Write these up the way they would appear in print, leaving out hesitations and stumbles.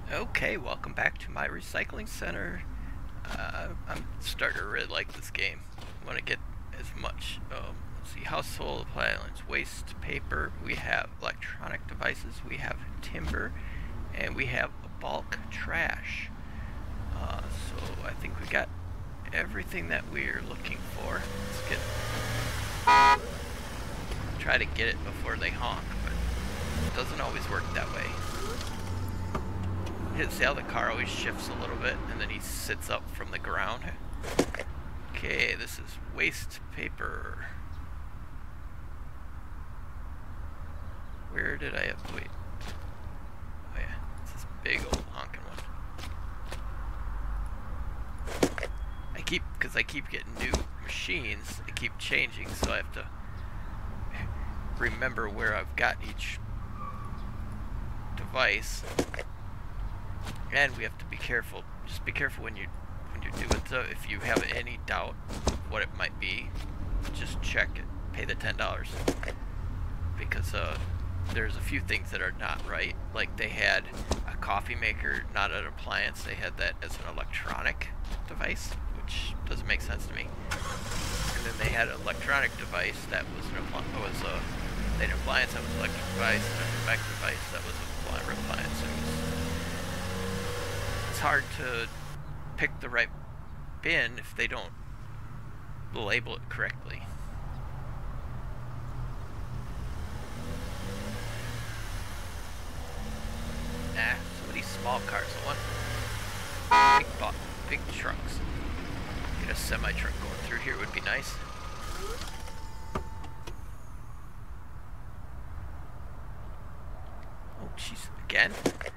Okay, welcome back to my recycling center. I'm starting to really like this game. I want to get as much, let's see, household appliances, waste paper, we have electronic devices, we have timber, and we have bulk trash. So I think we got everything that we're looking for. Let's try to get it before they honk, but it doesn't always work that way. See how the car always shifts a little bit and then he sits up from the ground? Okay, this is waste paper. Where did I have, wait. Oh yeah, it's this big old honking one. Because I keep getting new machines, they keep changing, so I have to remember where I've got each device. And we have to be careful. Just be careful when you're doing so. If you have any doubt what it might be, just check it. Pay the $10 because there's a few things that are not right. Like they had a coffee maker, not an appliance. They had that as an electronic device, which doesn't make sense to me. And then they had an electronic device that was an appliance that was an electric device, and a pneumatic device that was an appliance. It's hard to pick the right bin if they don't label it correctly. Nah, some of these small cars, I want big trucks. Get a semi-truck going through here would be nice. Oh, jeez, again?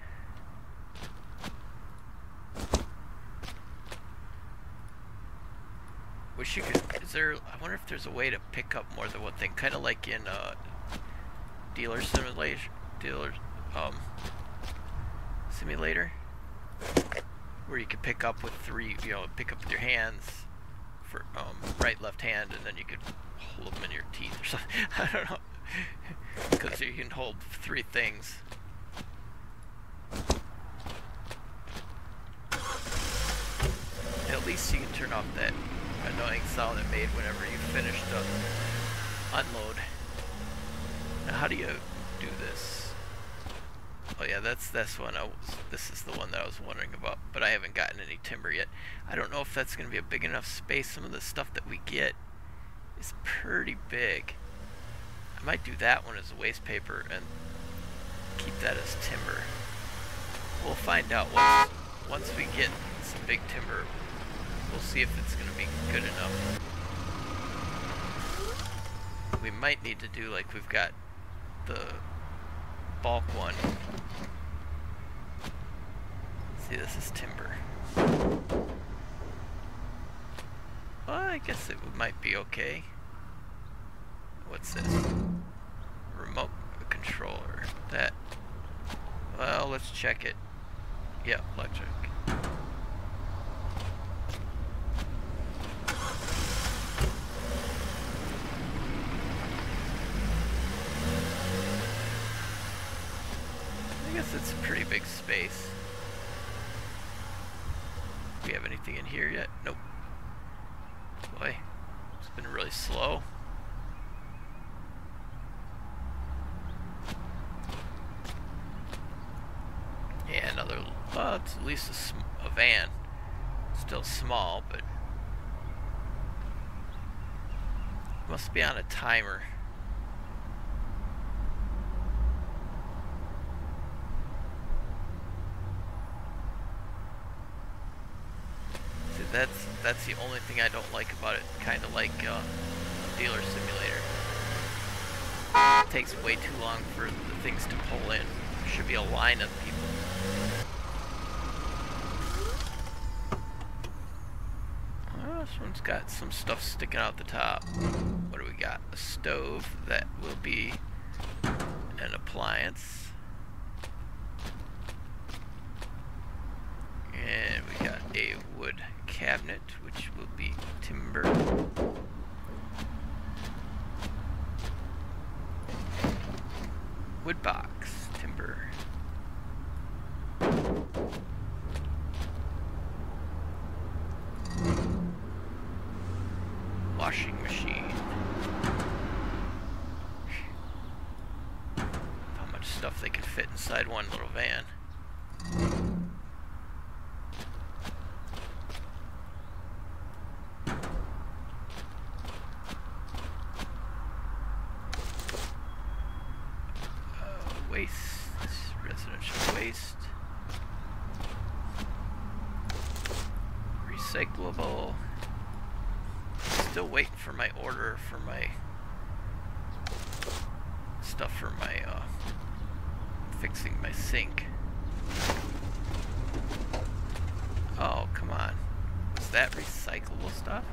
Wish you could, I wonder if there's a way to pick up more than one thing, kind of like in dealer simulator, where you could pick up with pick up with your hands for right, left hand, and then you could hold them in your teeth or something. I don't know, because you can hold 3 things. At least you can turn off that annoying sound it made whenever you finished unload. Now how do you do this? Oh yeah, this is the one that I was wondering about, but I haven't gotten any timber yet. I don't know if that's going to be a big enough space. Some of the stuff that we get is pretty big. I might do that one as a waste paper and keep that as timber. We'll find out once we get some big timber. We'll see if it's going to be good enough. We might need to do like we've got the bulk one. See, this is timber. Well, I guess it might be okay. What's this? Remote controller. That. Well, let's check it. Yeah, electric. It's a pretty big space. Do we have anything in here yet? Nope. Boy, it's been really slow. Yeah, another, well, it's at least a van. Still small, but must be on a timer. That's the only thing I don't like about it. Kind of like dealer simulator. It takes way too long for the things to pull in. There should be a line of people. Oh, this one's got some stuff sticking out the top. What do we got? A stove that will be an appliance. And we got a wood cabinet, which will be timber. Wood box, timber. fit inside one little van. Waste, residential waste, recyclable. Still waiting for my order for my stuff for my fixing my sink. Oh, come on. Is that recyclable stuff?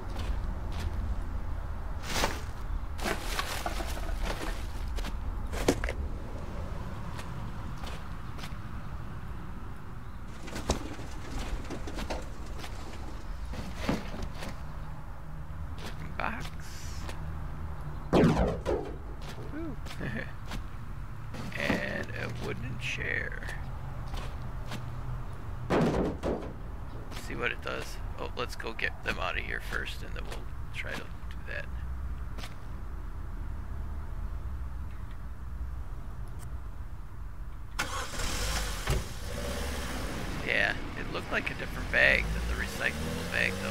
Box. Ooh. And a wooden chair. See what it does. Oh, let's go get them out of here first, and then we'll try to do that. Yeah, it looked like a different bag than the recyclable bag, though.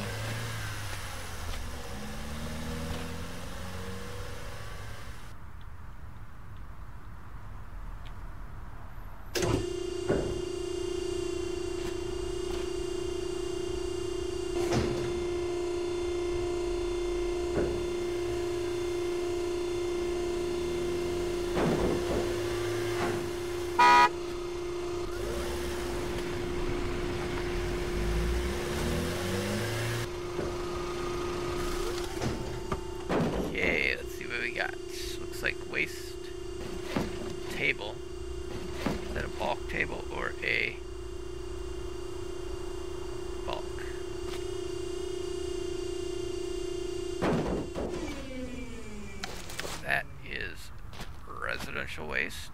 Like waste table. Is that a bulk table or a bulk? That is residential waste.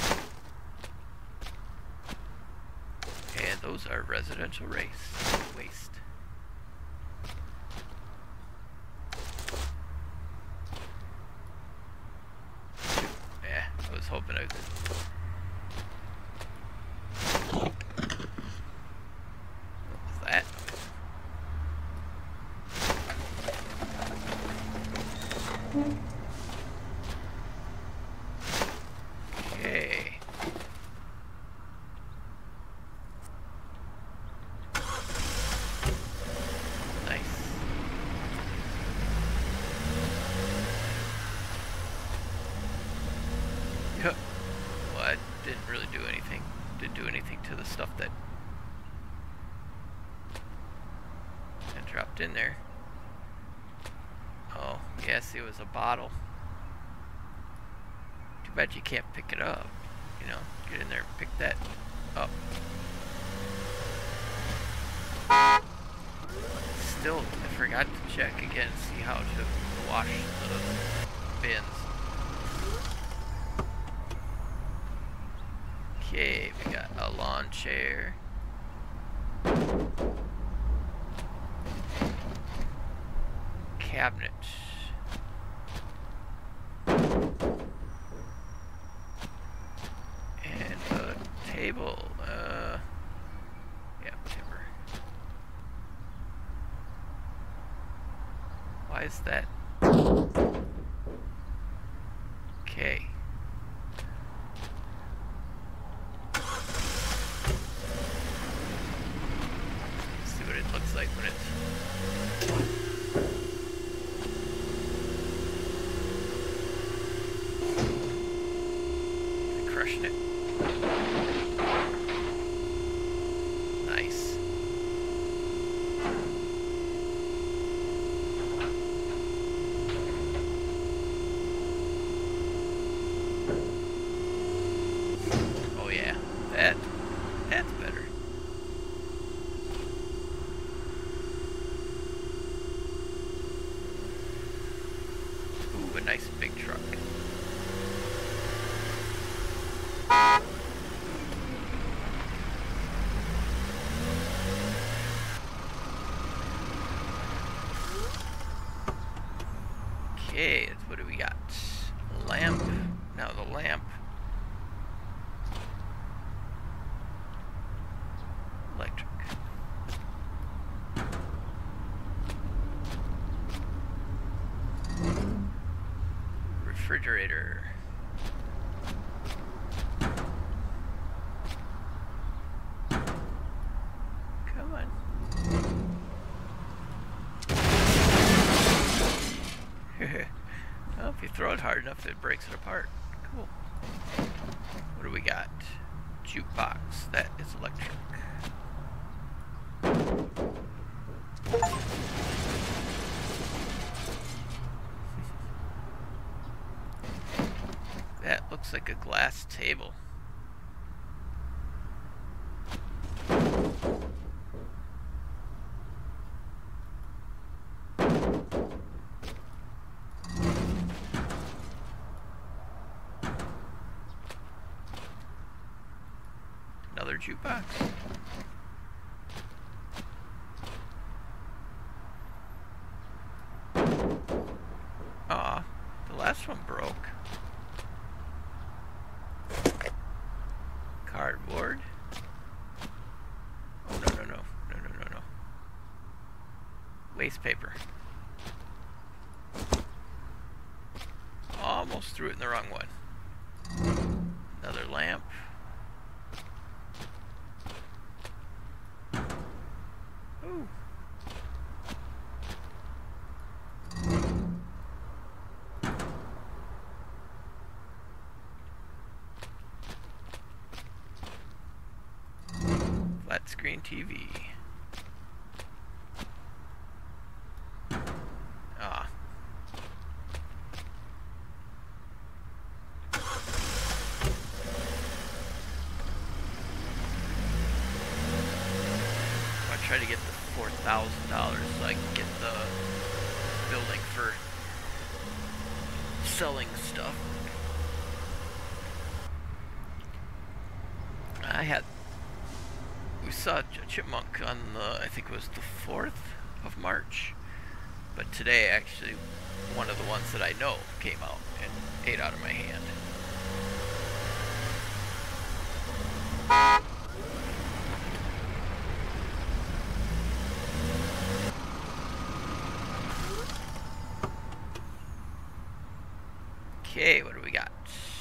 And those are residential waste. I was hoping I could. What was that? Okay. Nice. Well, I didn't really do anything. Didn't do anything to the stuff that I dropped in there. Oh, yeah, see, it was a bottle. Too bad you can't pick it up. You know, get in there and pick that up. Still, I forgot to check again, see how to wash the bins. Okay, we got a lawn chair. Cabinet. And a table. Yeah, timber. Why is that? Okay. Looks like when it's crushing it. Nice. Oh yeah, that's better. Ooh, a nice big truck. Okay, what do we got? Lamp. Now the lamp. refrigerator. Come on. Well, if you throw it hard enough, it breaks it apart. Cool. What do we got? Jukebox. That is electric. That looks like a glass table. Another jukebox. Aw, the last one broke. Cardboard. Oh, no. Waste paper. Almost threw it in the wrong one. Another lamp. Ooh. Flat screen TV. Ah. I try to get the $4,000 so I can get the building for selling stuff. We saw a chipmunk on the, I think it was the 4th of March, but today actually one of the ones that I know came out and ate out of my hand. Okay, what do we got?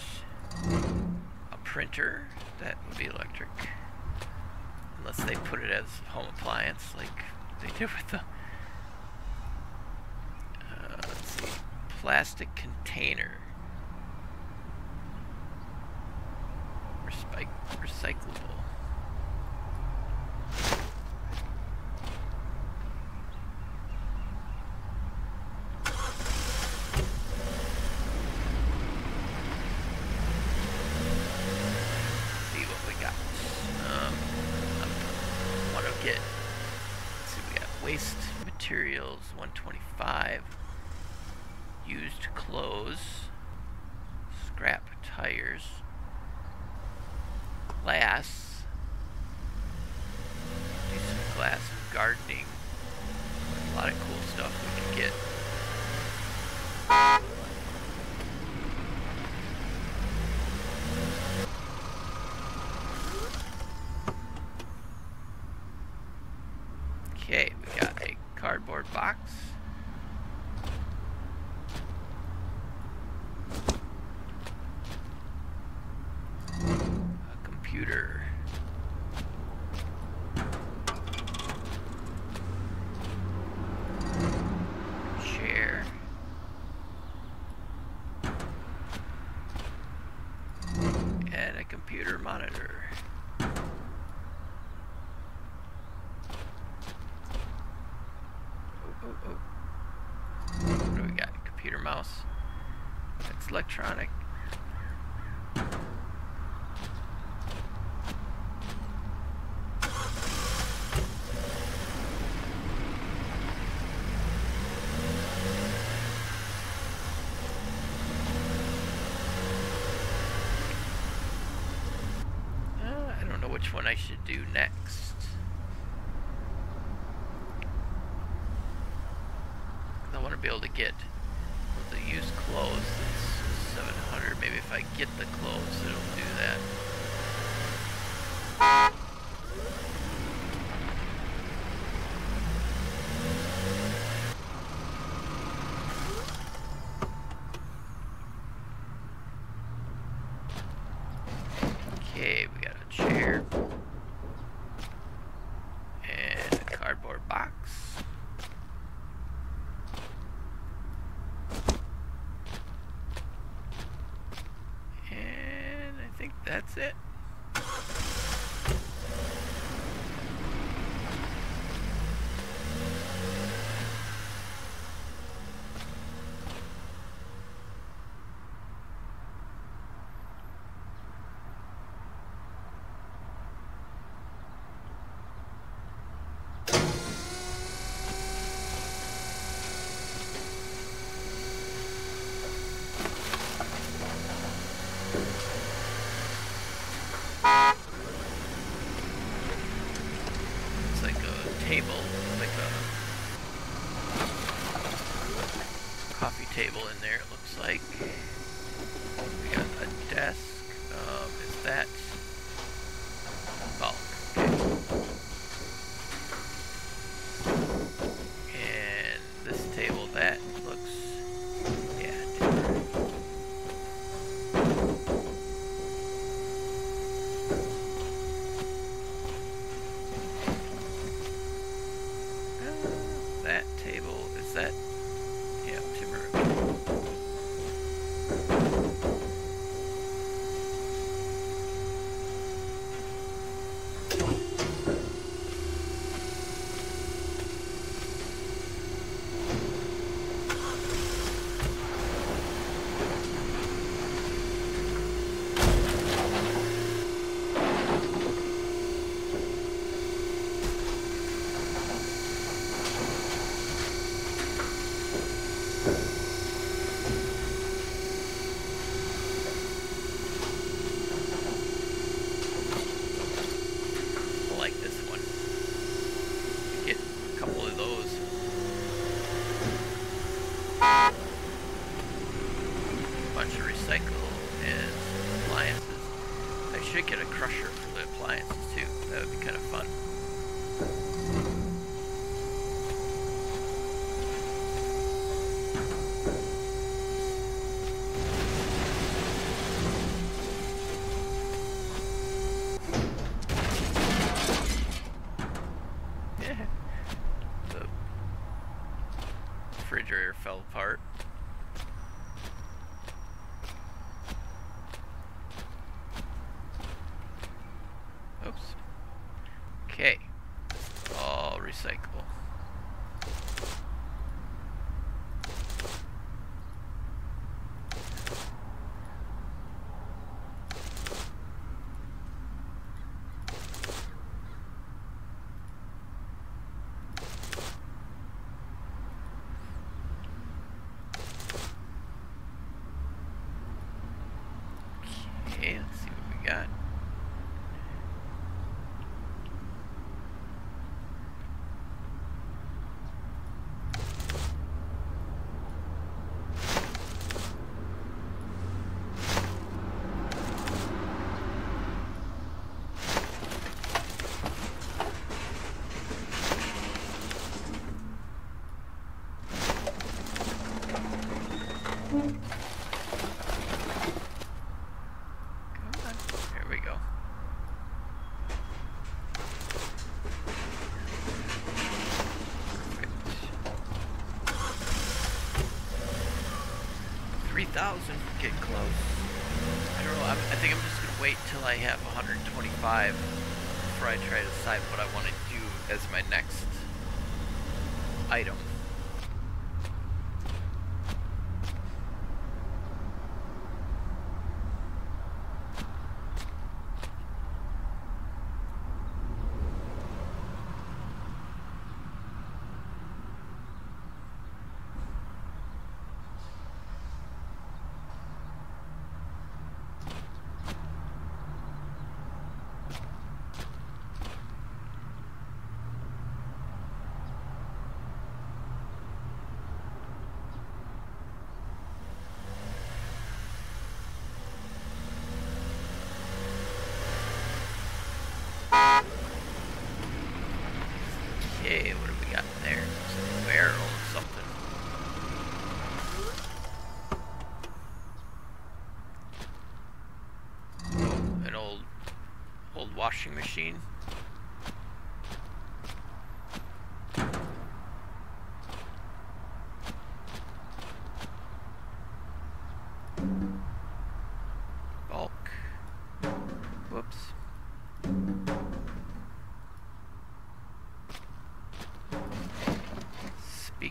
A printer, that would be electric. Unless they put it as home appliance like they did with the let's see, plastic container, recyclable. See what we got. Let's see, we got waste materials, 125, used clothes, scrap tires, glass, decent glass, gardening, a lot of cool stuff we can get. Okay, we got a cardboard box. A computer. Chair. And a computer monitor. What do we got? Computer mouse. That's electronic. I don't know which one I should do next. I want to be able to get the used clothes. It's 700. Maybe if I get the clothes, it'll do that. That's it. It's like a table, like a coffee table in there, it looks like. We got a desk. Is that bulk? Okay. And this table, that looks, yeah, different. That table, is that, yeah, timber. Bunch of recycle and appliances. I should get a crusher for the appliances too. That would be kind of fun. Yeah. The refrigerator fell apart. Oops. Okay. All recyclable. Okay, let's see what we got. Come on, there we go. Perfect. 3,000, get close. I don't know, I think I'm just gonna wait till I have 125 before I try to decide what I want to do as my next item. Okay, what have we got in there? Some barrel or something. Oh, an old washing machine. Bulk.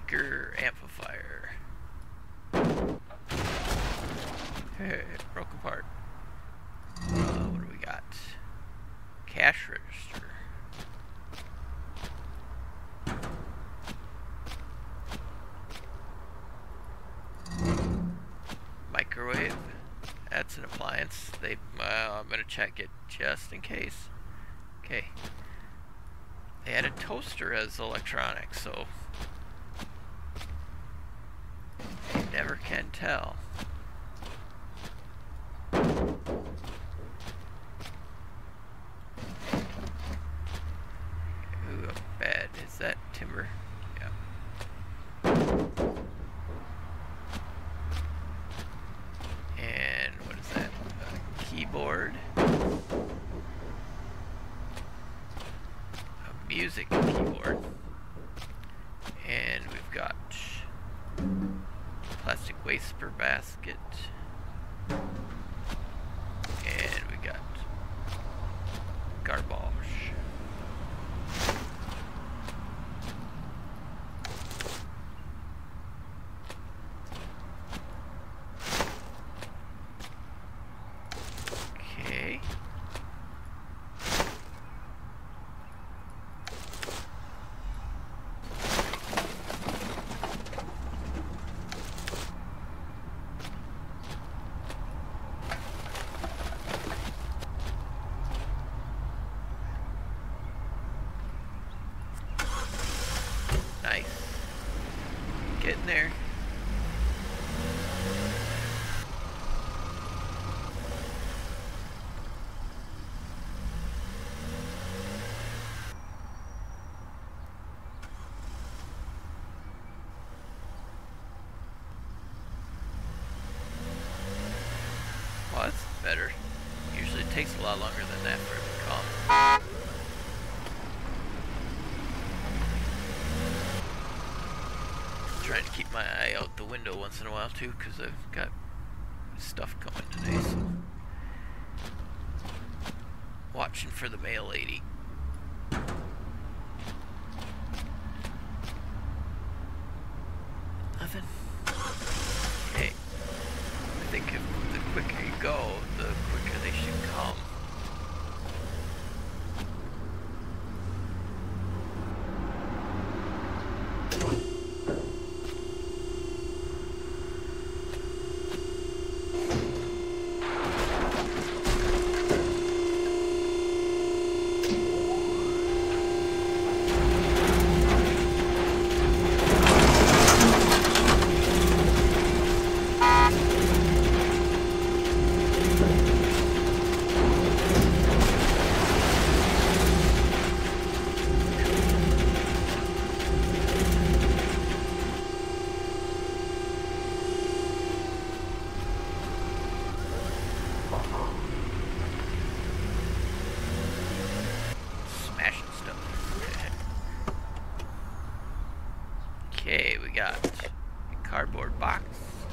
speaker amplifier. Hey, it broke apart. What do we got? Cash register. Microwave. That's an appliance. I'm gonna check it just in case. Okay. They had a toaster as electronics, so you never can tell. Ooh, bad. Is that timber? Yeah. And what is that? A keyboard. A music keyboard. And we've got plastic waste per basket. And we got garbage. Okay. Nice. Getting there. Well, that's better. Usually it takes a lot longer than that for it to come. Trying to keep my eye out the window once in a while too, because I've got stuff coming today, so watching for the mail lady. Nothing. Okay. I think if the quicker you go, the quicker they should come. Okay, we got a cardboard box.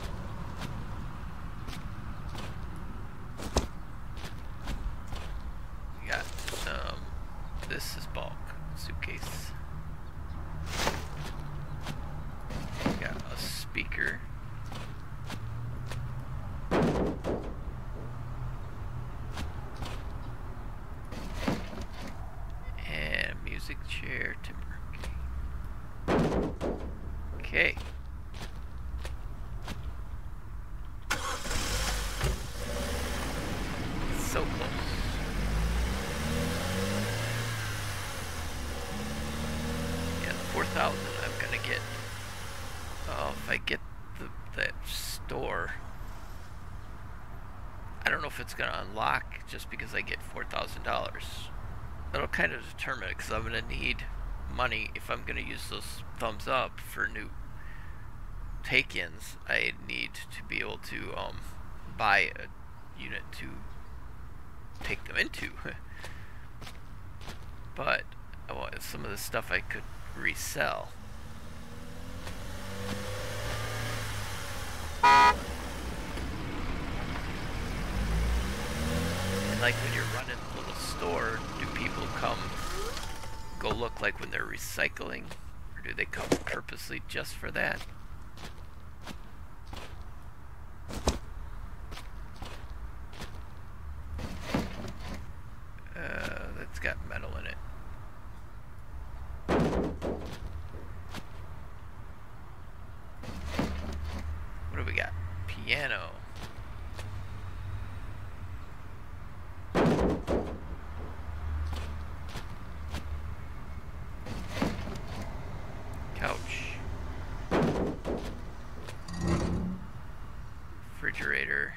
We got some, this is bulk, suitcase. We got a speaker. And a music chair, timber. Okay. So close. Yeah, 4,000 I'm gonna get. Oh, if I get that store, I don't know if it's gonna unlock just because I get $4,000. That'll kind of determine it, because I'm gonna need money if I'm gonna use those thumbs up for new take-ins. I need to be able to buy a unit to take them into. But some of the stuff I could resell. And like when you're running a little store, do people come go look like when they're recycling, or do they come purposely just for that? That's got metal in it. What do we got? Piano. Couch. Refrigerator.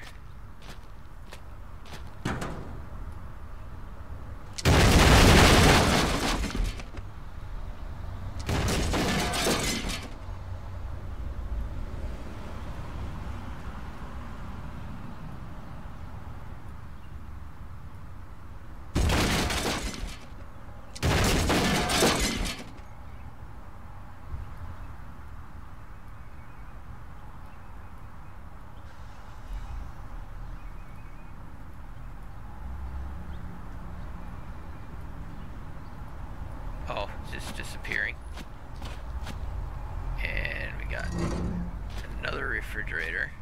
Oh, just disappearing. And we got another refrigerator.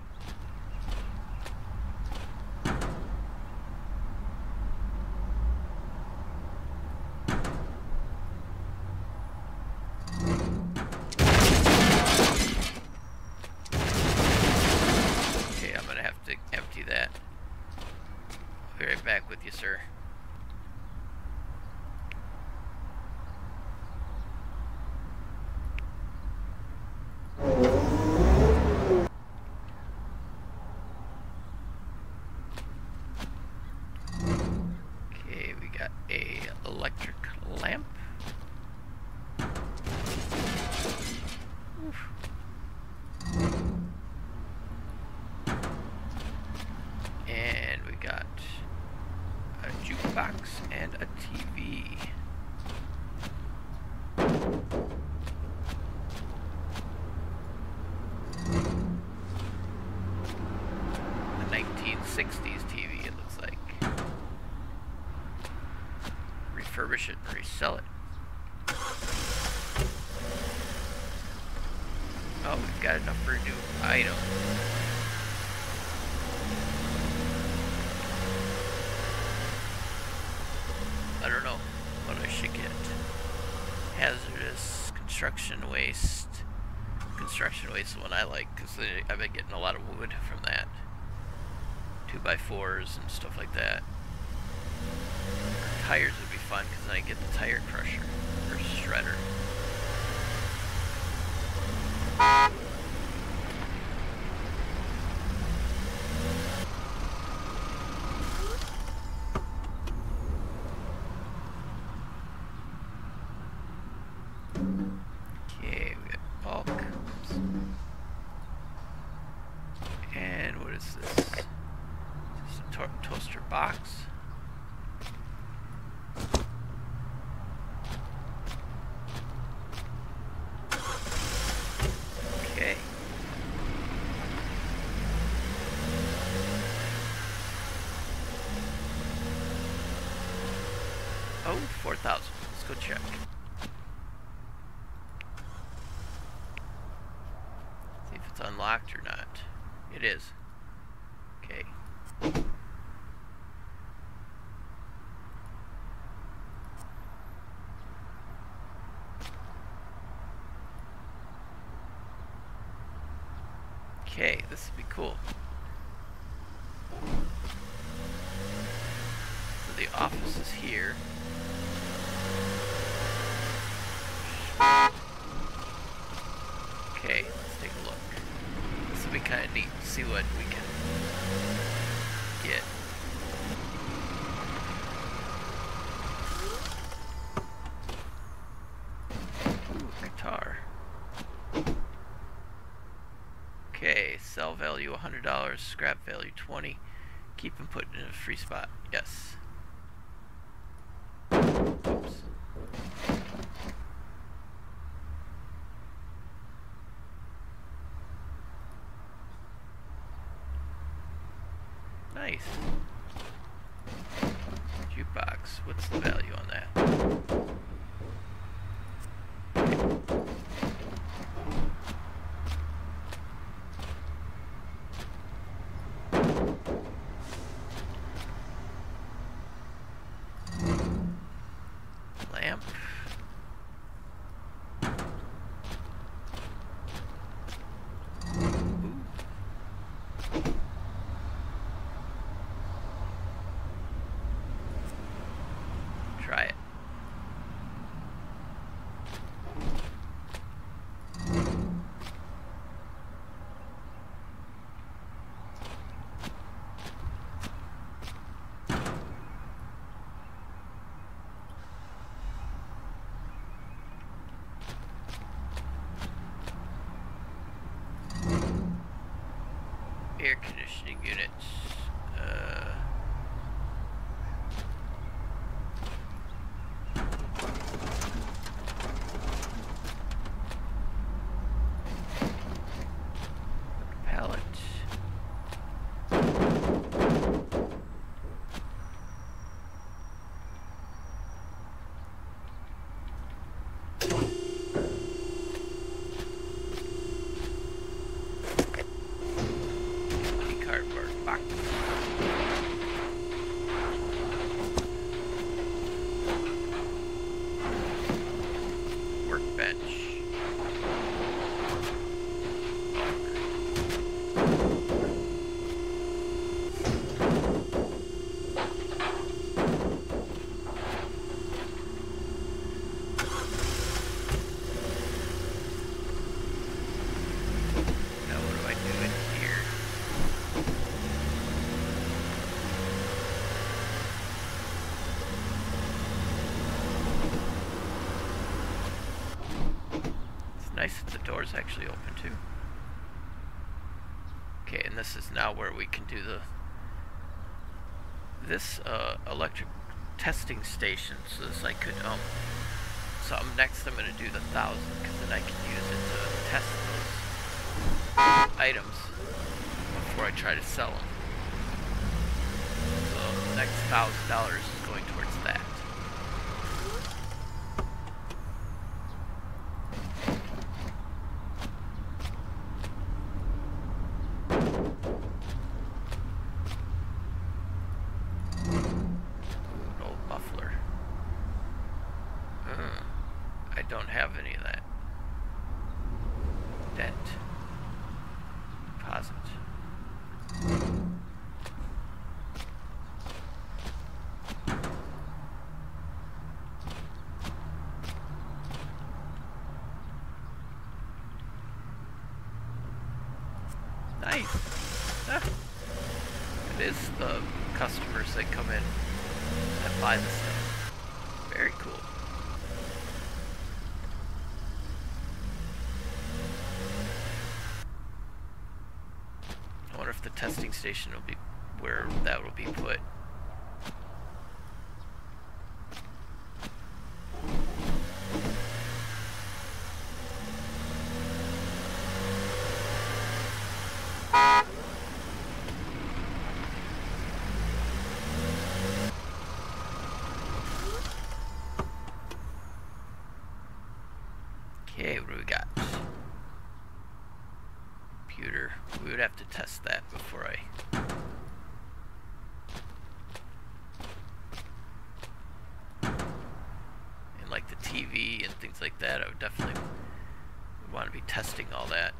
Okay, I'm gonna have to empty that. I'll be right back with you, sir. Electric lamp. Oof. And we got a jukebox and a TV. The 1960s TV, it looks like. Refurbish it and resell it. Oh, we've got enough for a new item. I don't know what I should get. Hazardous construction waste. Construction waste is the one I like because I've been getting a lot of wood from that. 2x4s and stuff like that. Tires would be fun because then I get the tire crusher or shredder. Okay, we got bulk. And what is this? Is this a toaster box? Oh, 4,000. Let's go check. See if it's unlocked or not. It is. Okay. Okay, this would be cool. So the office is here. Okay, let's take a look. This will be kind of neat to see what we can get. Ooh, guitar. Okay, sell value $100, scrap value $20. Keep and put in a free spot. Yes. Oops. Nice. Jukebox. What's the value on that? Okay. air conditioning units. Pallet. Cardboard box. Workbench. Now what do I do in here? It's nice that the door's actually open too. Okay, and this is now where we can do this electric testing station. So this I could so next I'm gonna do the 1,000 because then I can use it to test those items before I try to sell them. So the next $1,000 is going towards that. I don't have any of that. Dent. Deposit. Nice. Ah. It is the customers that come in and buy the stuff. Very cool. I wonder if the testing station will be where that will be put. Okay, what do we got? Computer. We would have to test that before I... And like the TV and things like that, I would definitely want to be testing all that.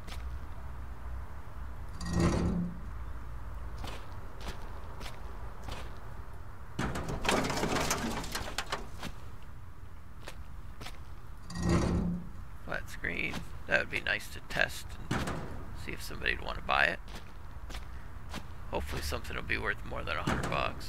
Flat screen. That would be nice to test and see if somebody would want to buy it. Hopefully something will be worth more than $100.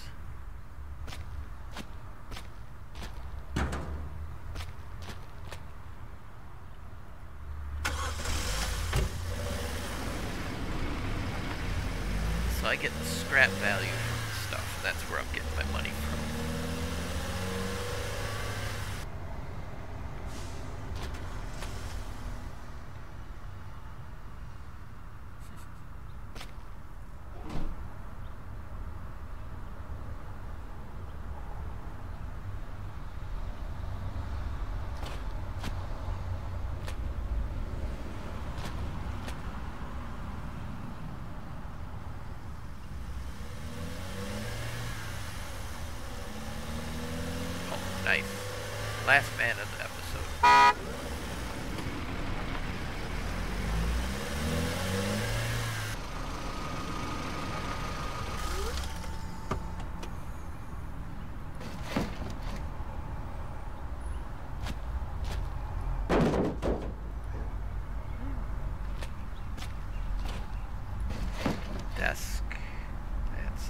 So I get the scrap value from the stuff. That's where I'm getting my money from. Nice. Last man of the episode. Desk. That's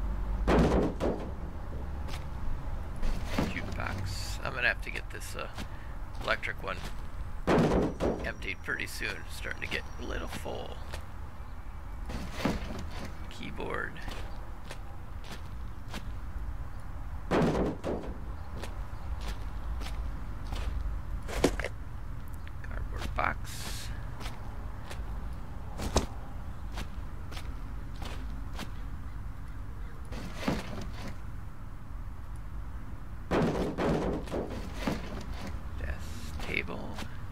I'm gonna have to get this electric one emptied pretty soon. It's starting to get a little full. keyboard. Cardboard box. Desk, table.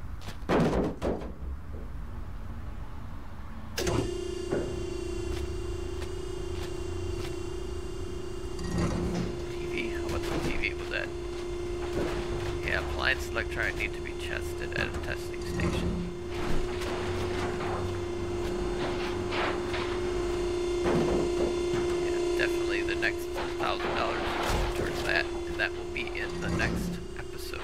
Electronic need to be tested at a testing station. Yeah, definitely the next $1,000 towards that, and that will be in the next episode.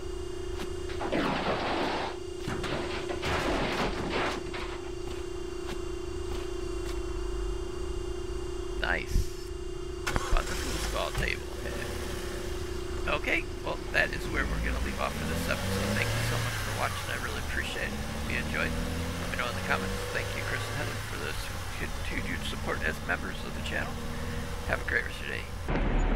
Nice. On the foosball table. Okay, well, that is where we're going to leave off for this episode. Thank you so much for watching. I really appreciate it. Hope you enjoyed. Let me know in the comments. Thank you, Chris and Heather, for this continued support as members of the channel. Have a great rest of your day.